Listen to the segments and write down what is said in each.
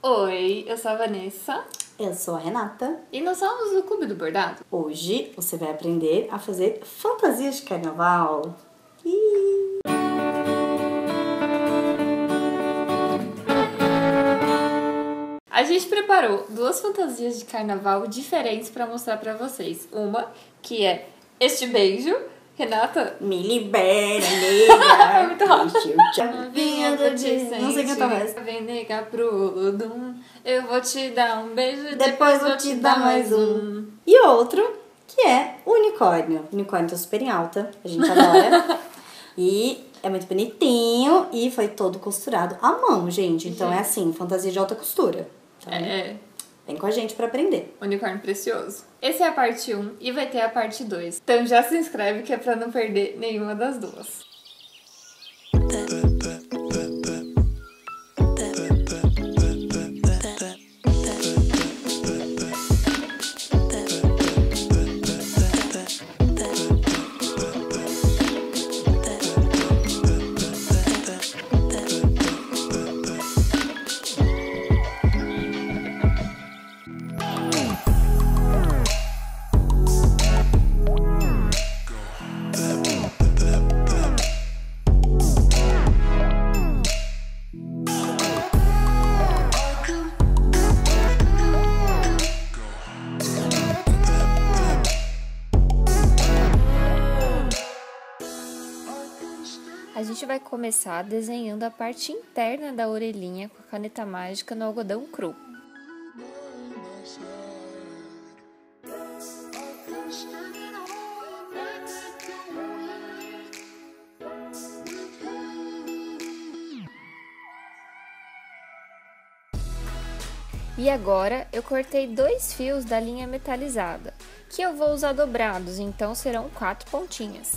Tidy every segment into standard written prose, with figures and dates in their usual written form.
Oi, eu sou a Vanessa. Eu sou a Renata. E nós somos do Clube do Bordado. Hoje você vai aprender a fazer fantasias de carnaval. A gente preparou duas fantasias de carnaval diferentes para mostrar para vocês. Uma que é este beijo. Renata? Me libera, nega. É muito rápido. Não sei cantar mais. Vem negar pro Ludum. Eu vou te dar um beijo, Depois vou te dar mais um. E outro, que é o unicórnio. O unicórnio tá super em alta, a gente adora. E é muito bonitinho e foi todo costurado à mão, gente. Então é assim, fantasia de alta costura. Então, vem com a gente pra aprender. Unicórnio precioso. Essa é a parte 1 e vai ter a parte 2. Então já se inscreve que é pra não perder nenhuma das duas. A gente vai começar desenhando a parte interna da orelhinha com a caneta mágica no algodão cru. E agora eu cortei 2 fios da linha metalizada, que eu vou usar dobrados, então serão 4 pontinhas.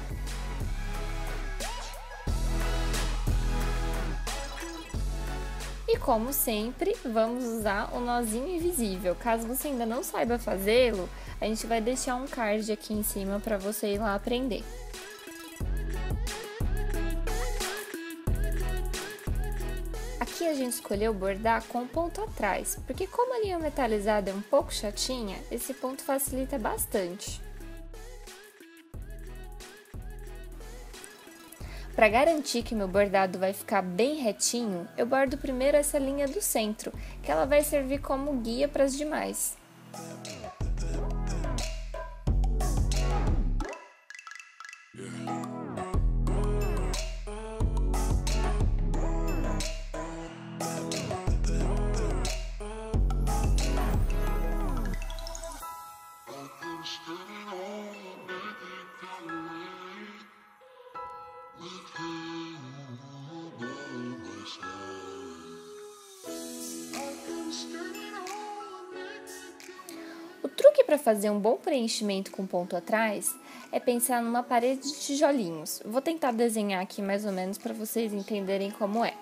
E como sempre, vamos usar o nozinho invisível. Caso você ainda não saiba fazê-lo, a gente vai deixar um card aqui em cima para você ir lá aprender. Aqui a gente escolheu bordar com ponto atrás, porque como a linha metalizada é um pouco chatinha, esse ponto facilita bastante. Para garantir que meu bordado vai ficar bem retinho, eu bordo primeiro essa linha do centro, que ela vai servir como guia para as demais. O truque para fazer um bom preenchimento com ponto atrás é pensar numa parede de tijolinhos. Vou tentar desenhar aqui mais ou menos para vocês entenderem como é.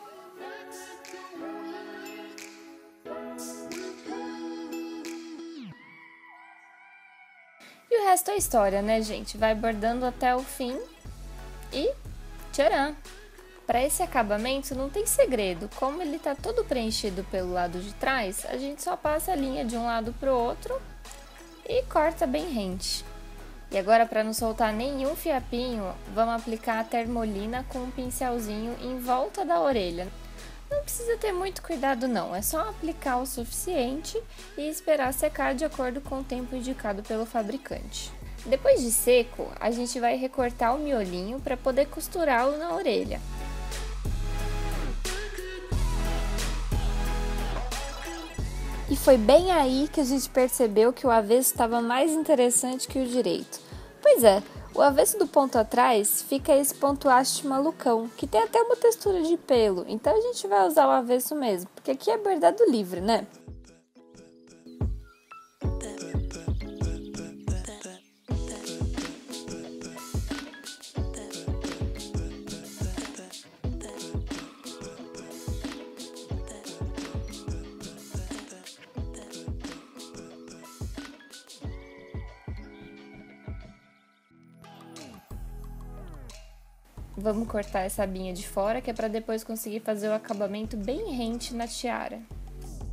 E o resto é história, né, gente? Vai bordando até o fim e tcharam! Para esse acabamento não tem segredo, como ele está todo preenchido pelo lado de trás, a gente só passa a linha de um lado para o outro e corta bem rente. E agora, para não soltar nenhum fiapinho, vamos aplicar a termolina com um pincelzinho em volta da orelha. Não precisa ter muito cuidado não, é só aplicar o suficiente e esperar secar de acordo com o tempo indicado pelo fabricante. Depois de seco, a gente vai recortar o miolinho para poder costurá-lo na orelha. E foi bem aí que a gente percebeu que o avesso estava mais interessante que o direito. Pois é, o avesso do ponto atrás fica esse ponto haste malucão, que tem até uma textura de pelo, então a gente vai usar o avesso mesmo, porque aqui é bordado livre, né? Vamos cortar essa abinha de fora, que é para depois conseguir fazer o acabamento bem rente na tiara.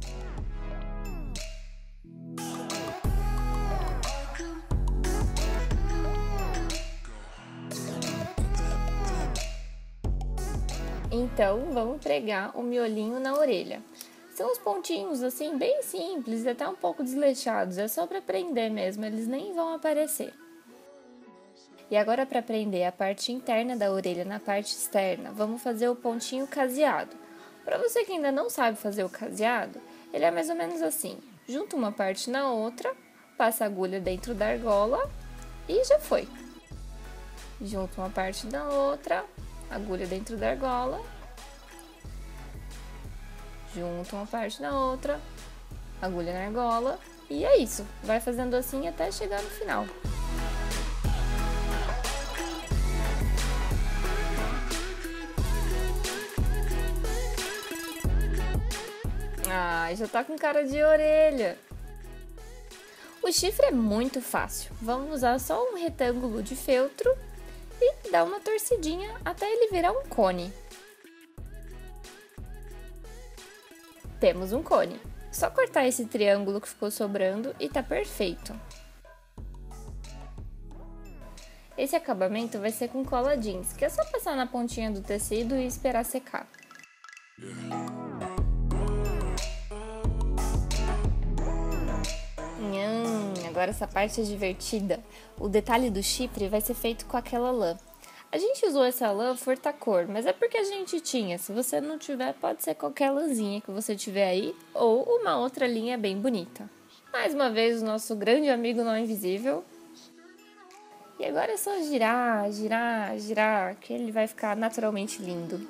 Então, vamos pregar o miolinho na orelha. São uns pontinhos assim, bem simples, até um pouco desleixados. É só para prender mesmo, eles nem vão aparecer. E agora, para prender a parte interna da orelha na parte externa, vamos fazer o pontinho caseado. Para você que ainda não sabe fazer o caseado, ele é mais ou menos assim. Junta uma parte na outra, passa a agulha dentro da argola e já foi. Junta uma parte na outra, agulha dentro da argola. Junta uma parte na outra, agulha na argola. E é isso. Vai fazendo assim até chegar no final. Ah, já tá com cara de orelha. O chifre é muito fácil. Vamos usar só um retângulo de feltro e dar uma torcidinha até ele virar um cone. Temos um cone. Só cortar esse triângulo que ficou sobrando e tá perfeito. Esse acabamento vai ser com cola jeans, que é só passar na pontinha do tecido e esperar secar. Agora essa parte é divertida. O detalhe do chifre vai ser feito com aquela lã. A gente usou essa lã furta-cor, mas é porque a gente tinha. Se você não tiver, pode ser qualquer lãzinha que você tiver aí, ou uma outra linha bem bonita. Mais uma vez, o nosso grande amigo não invisível. E agora é só girar, girar, girar, que ele vai ficar naturalmente lindo.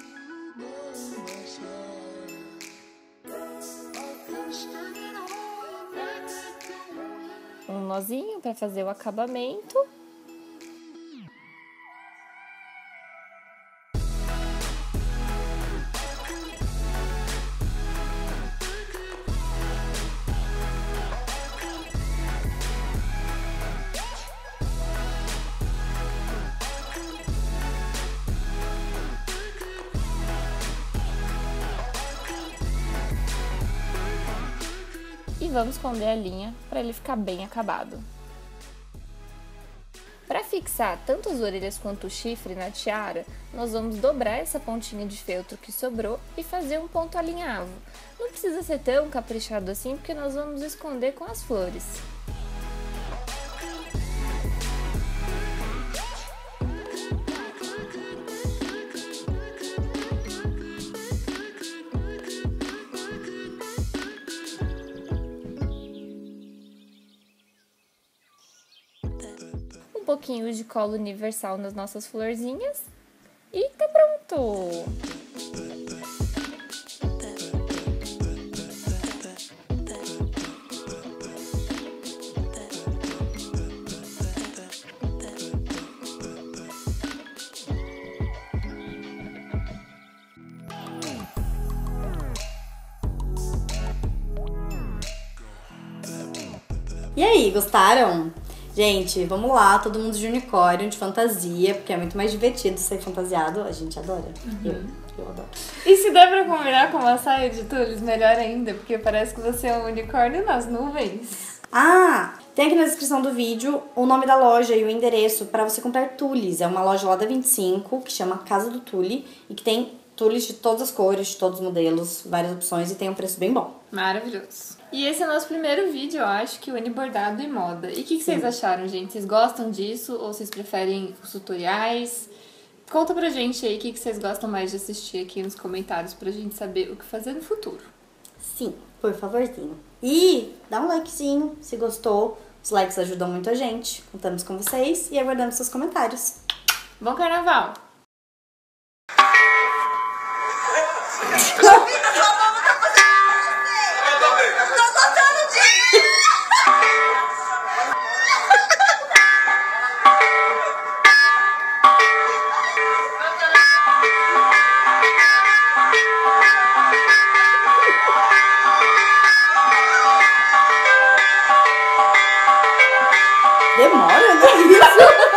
Um nozinho para fazer o acabamento. E vamos esconder a linha para ele ficar bem acabado. Para fixar tanto as orelhas quanto o chifre na tiara, nós vamos dobrar essa pontinha de feltro que sobrou e fazer um ponto alinhavo. Não precisa ser tão caprichado assim, porque nós vamos esconder com as flores. Um pouquinho de cola universal nas nossas florzinhas e tá pronto! E aí, gostaram? Gente, vamos lá, todo mundo de unicórnio, de fantasia, porque é muito mais divertido ser fantasiado. A gente adora. Eu adoro. E se der pra combinar com uma saia de tules, melhor ainda, porque parece que você é um unicórnio nas nuvens. Ah, tem aqui na descrição do vídeo o nome da loja e o endereço para você comprar tules. É uma loja lá da 25, que chama Casa do Tule, e que tem tules de todas as cores, de todos os modelos, várias opções, e tem um preço bem bom. Maravilhoso. E esse é o nosso primeiro vídeo, eu acho, que une bordado e moda. E o que vocês acharam, gente? Vocês gostam disso ou vocês preferem os tutoriais? Conta pra gente aí o que vocês gostam mais de assistir aqui nos comentários pra gente saber o que fazer no futuro. Sim, por favorzinho. E dá um likezinho se gostou. Os likes ajudam muito a gente. Contamos com vocês e aguardamos seus comentários. Bom carnaval! Demora, né? Isso.